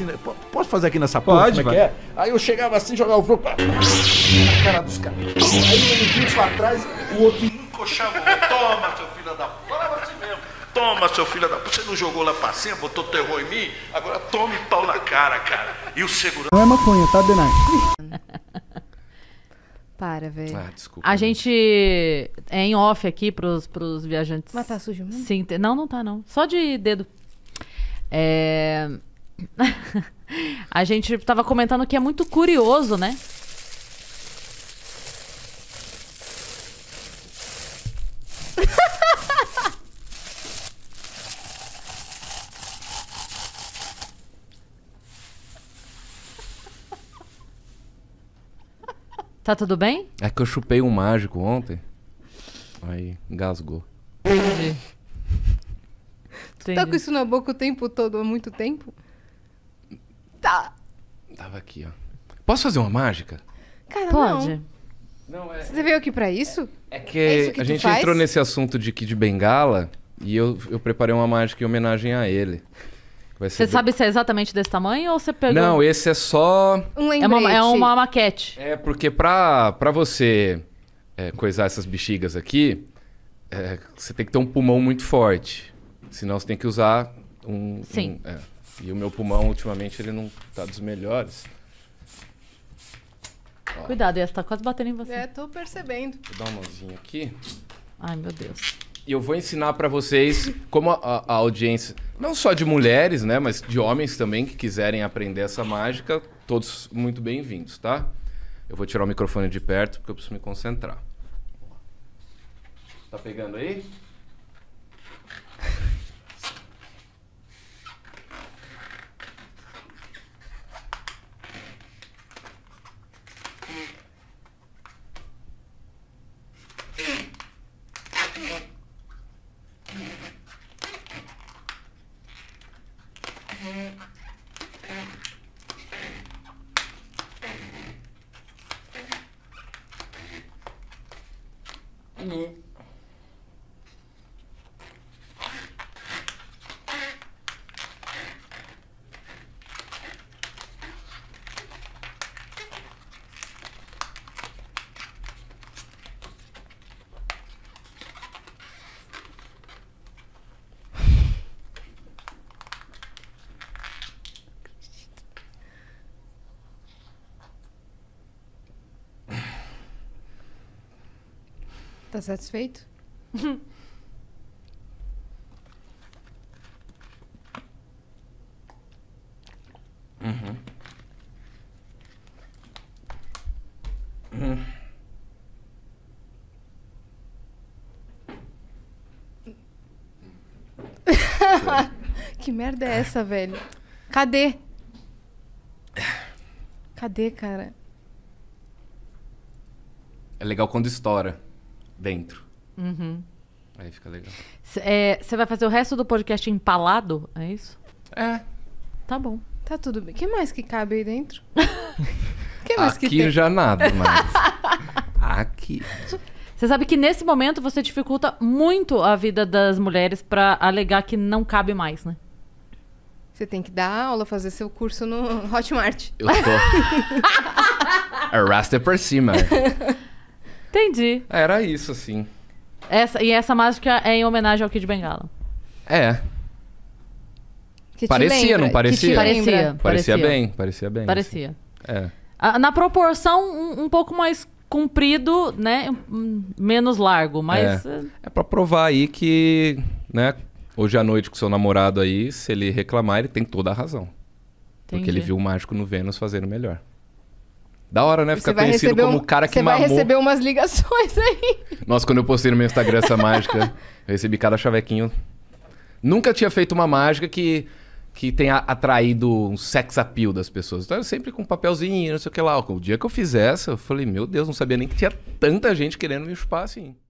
assim, né? Posso fazer aqui nessa Pode, porra? Como é que é? Aí eu chegava assim, jogava o jogo na cara dos caras. Aí ele vinha pra trás, o outro encoxava. Toma, seu filho da puta. Falava assim mesmo. Toma, seu filho da puta. Você não jogou lá pra cima, botou terror em mim? Agora tome pau na cara. E o segurança... Não é maconha, tá, Denai? Para, velho. Ah, desculpa. A gente é em off aqui pros viajantes. Mas tá sujo mesmo? Sim, não tá não. Só de dedo. A gente tava comentando que é muito curioso, né? Tá tudo bem? É que eu chupei um mágico ontem. Aí engasgou. Entendi. Tá com isso na boca o tempo todo, há muito tempo? Tá. Tava aqui, ó. Posso fazer uma mágica? Cara, Pode. não. Não, Você veio aqui pra isso? É É que isso que a tu gente faz? entrou nesse assunto de Kid Bengala e eu preparei uma mágica em homenagem a ele. Vai ser Você sabe se é exatamente desse tamanho ou você pegou? Não, esse é só... Um lembrete. É uma maquete. É porque pra você coisar essas bexigas aqui, você tem que ter um pulmão muito forte. Senão você tem que usar um... Sim. E o meu pulmão, ultimamente, ele não tá dos melhores. Cuidado, essa tá quase batendo em você. É, tô percebendo. Vou dar uma mãozinha aqui. Ai, meu Deus. E eu vou ensinar pra vocês como a audiência, não só de mulheres, né, mas de homens também que quiserem aprender essa mágica, todos muito bem-vindos, tá? Eu vou tirar o microfone de perto porque eu preciso me concentrar. Tá pegando aí? Tá satisfeito? Que merda é essa, velho? Cadê? Cadê, cara? É legal quando estoura dentro. Aí fica legal. Você vai fazer o resto do podcast empalado? É isso? É. Tá bom. Tá tudo bem. O que mais que cabe aí dentro? O que mais que Aqui tem? já nada mais. Aqui. Você sabe que nesse momento você dificulta muito a vida das mulheres pra alegar que não cabe mais, né? Você tem que dar aula, fazer seu curso no Hotmart. Eu tô... Arrasta por cima. Entendi. Era isso, assim. Essa mágica é em homenagem ao Kid Bengala. É. Que te Parecia, lembra, não parecia? que te lembra. Parecia bem, parecia bem. Parecia. É. Na proporção, um pouco mais comprido, né? Menos largo, mas... É pra provar aí que, né, hoje à noite com seu namorado aí, se ele reclamar, ele tem toda a razão. Porque ele viu o mágico no Vênus fazendo melhor. Da hora, né? Ficar conhecido como o cara que mamou. Você vai receber umas ligações aí. Nossa, quando eu postei no meu Instagram essa mágica, eu recebi cada chavequinho. Nunca tinha feito uma mágica que tenha atraído um sex appeal das pessoas. Então, eu sempre com um papelzinho, não sei o que lá. O dia que eu fiz essa, eu falei, meu Deus, não sabia nem que tinha tanta gente querendo me chupar assim.